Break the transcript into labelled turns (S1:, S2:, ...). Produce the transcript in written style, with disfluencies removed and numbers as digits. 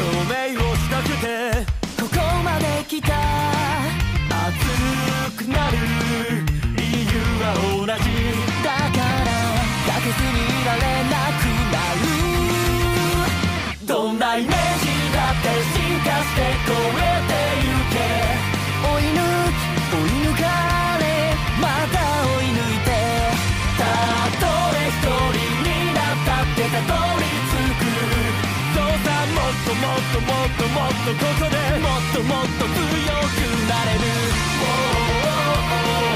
S1: 証明をしたくて
S2: ここまで来た。
S1: 熱くなる理由は同じ
S2: だからかけずにいられなくなる。
S1: どんなイメージだって進化して超えてゆけ。
S2: 追い抜かれまた追い抜いて。
S1: たとえ一人になったってたどり着く。そうさもっともっともっともっとここでもっともっと強くなれる。